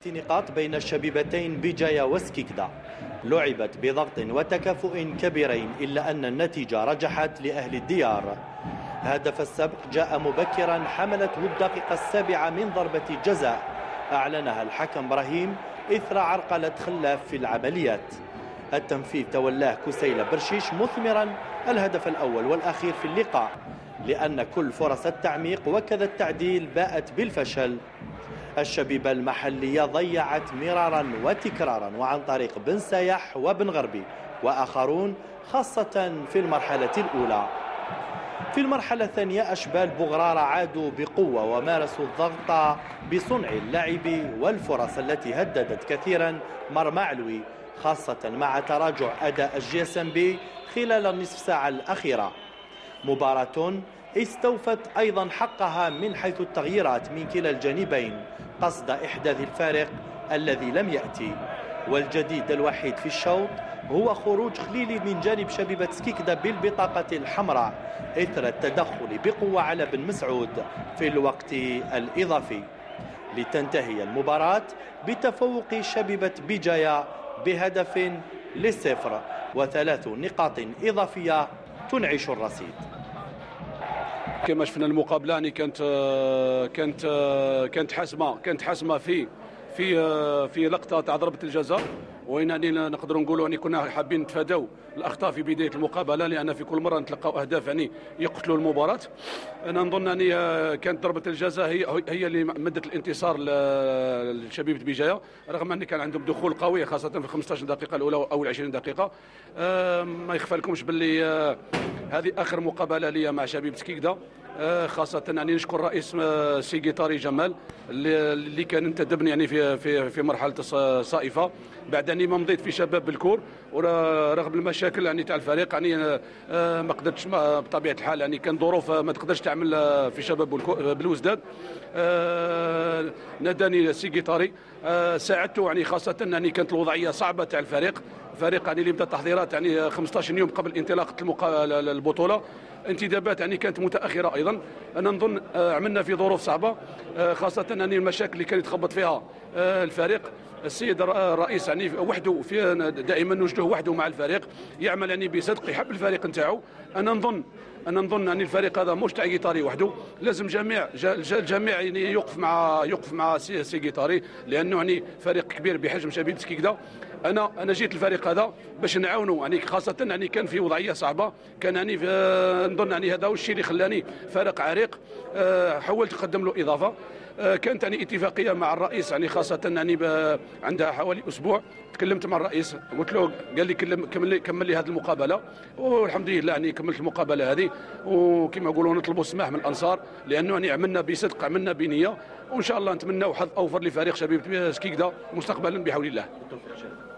نقاط بين الشبيبتين بيجايا وسكيكدا لعبت بضغط وتكافؤ كبيرين، إلا أن النتيجة رجحت لأهل الديار. هدف السبق جاء مبكرا، حملته الدقيقة 7 من ضربة جزاء أعلنها الحكم إبراهيم إثر عرقلة خلاف في العمليات. التنفيذ تولاه كسيلة برشيش مثمرا الهدف الأول والأخير في اللقاء، لأن كل فرص التعميق وكذا التعديل باءت بالفشل. الشبيبة المحلية ضيعت مرارا وتكرارا وعن طريق بن سايح وبن غربي وآخرون، خاصة في المرحلة الأولى. في المرحلة الثانية أشبال بغرارة عادوا بقوة ومارسوا الضغط بصنع اللعب والفرص التي هددت كثيرا مرمى علوي، خاصة مع تراجع أداء الجي اس ام بي خلال النصف ساعة الأخيرة. مباراة استوفت أيضا حقها من حيث التغييرات من كلا الجانبين قصد إحداث الفارق الذي لم يأتي. والجديد الوحيد في الشوط هو خروج خليلي من جانب شبيبة سكيكدا بالبطاقة الحمراء إثر التدخل بقوة على بن مسعود في الوقت الإضافي، لتنتهي المباراة بتفوق شبيبة بيجايا بهدف للصفر و3 نقاط إضافية تنعش الرصيد. كما شفنا المقابله يعني كانت حاسمه في لقطه تاع ضربه الجزاء، وين يعني نقدروا نقولوا يعني كنا حابين نتفاداو الاخطاء في بدايه المقابله، لان في كل مره نتلقاو اهداف يعني يقتلوا المباراه. انا نظن ان كانت ضربه الجزاء هي اللي مدت الانتصار لشبيبه بيجايا، رغم ان كان عندهم دخول قوي خاصه في 15 دقيقه الاولى او 20 دقيقه. ما يخفى لكمش باللي هذه اخر مقابله لي مع شبيبه سكيكدا، خاصة يعني نشكر الرئيس سيكي طاري جمال اللي كان انتدبني يعني في مرحلة الصائفة بعد أني ما مضيت في شباب بالكور، ورغم المشاكل يعني تاع الفريق يعني ما قدرتش بطبيعة الحال، يعني كان ظروف ما تقدرش تعمل في شباب بالوزداد. ناداني سيكي طاري، ساعدته يعني خاصة يعني كانت الوضعية صعبة تاع الفريق يعني اللي بدا التحضيرات يعني 15 يوم قبل انطلاقة البطولة. انتدابات يعني كانت متاخره ايضا. انا نظن عملنا في ظروف صعبه، خاصه ان المشاكل اللي كان يتخبط فيها الفريق. السيد الرئيس يعني وحده دائما نوجده وحده مع الفريق، يعمل يعني بصدق، يحب الفريق نتاعو. انا نظن ان الفريق هذا مش تاع جيتاري وحده، لازم الجميع يعني يوقف مع سي جيتاري، لانه يعني فريق كبير بحجم شبيبه سكيكدا. انا جيت الفريق هذا باش نعاونوا يعني، خاصه يعني كان في وضعيه صعبه، كان يعني نظن يعني هذا هو الشيء اللي خلاني فريق عريق. حاولت نقدم له اضافه. كانت يعني اتفاقيه مع الرئيس يعني، خاصه يعني عندها حوالي اسبوع تكلمت مع الرئيس، قلت له، قال لي كمل لي هذه المقابله، والحمد لله يعني كملت المقابله هذه. وكما يقولوا نطلبوا السماح من الانصار، لانه يعني عملنا بصدق، عملنا بنيه، وان شاء الله نتمنى حظ اوفر لفريق شبيبه سكيكدا مستقبلا بحول الله.